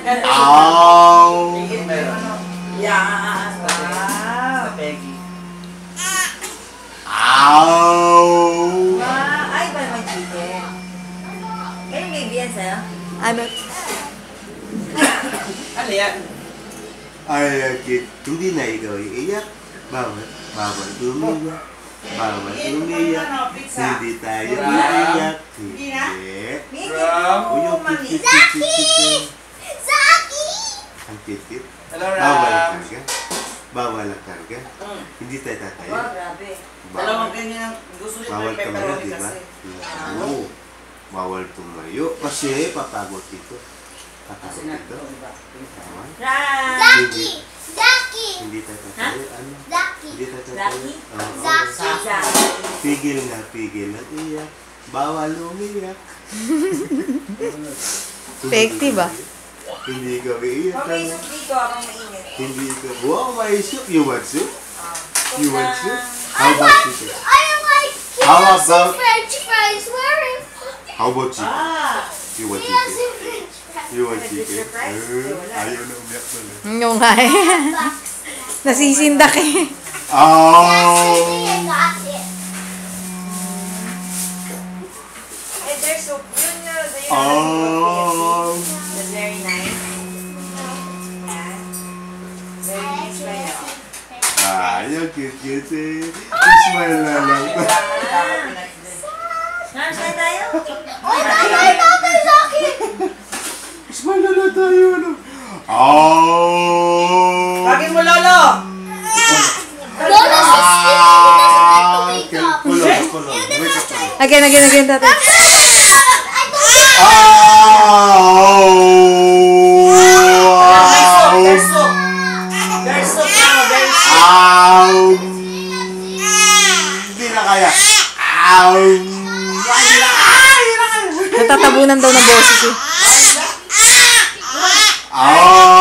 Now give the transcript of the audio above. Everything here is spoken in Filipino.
Ow! Yan. Wow. Peggy. Ow! Ay, ba naman chicken? Kaya may biyan sa'yo? Ano? Ano yan? Ay, hindi na ikaw iiyak. Bawal tumiyak. Bawal tumiyak. Hindi tayo iiyak. Hindi. From? Zaki! Zaki! Ang kit-kit. Hello, Bawal Ram. karga. Bawal ang karga. Hindi tayo tatayo. Wow, grabe. Dalawang ganyan ang gusto niya Bawal ng tumayo, pepperoni di ba? kasi. Oo. Bawal tumayo. Kasi papagod dito. Kasi Papagod na, dito. diba? Tama. Ram! Zaki! Zaki! Hindi tayo tatayo. Ano? Zaki! Hindi tayo tatayo. Zaki? Oo. Zaki! Pigil na iyak. Bawal umiyak. Effective ba? Hindi ka iiyak. Kung may soup dito, akong mainit. Hindi ka. Wow, may soup. You want soup? You want soup? I How about want, chicken? I like How KFC about- French fries. Where is How about chicken? Ah! You want KFC chicken? French fries? You want chicken? Surprise? Wala. Ayaw na umiyak pala. Yung nga eh. Nasisindak eh. Oh! I got it. Eh, there's soup. Yun na, Oh! That's very nice. Yeah. Very nice ba yun? Ayaw, cute eh. Smile na lang. Saan tayo? Oh, tatay, Zaki! Smile na lang tayo, ano? Oh! Tagin mo, Lolo! Lola, Kulong. Wake up. Again, tatay. There's soup! There's soup now, there's soup! Hindi na kaya. Natatabunan daw ng boses eh.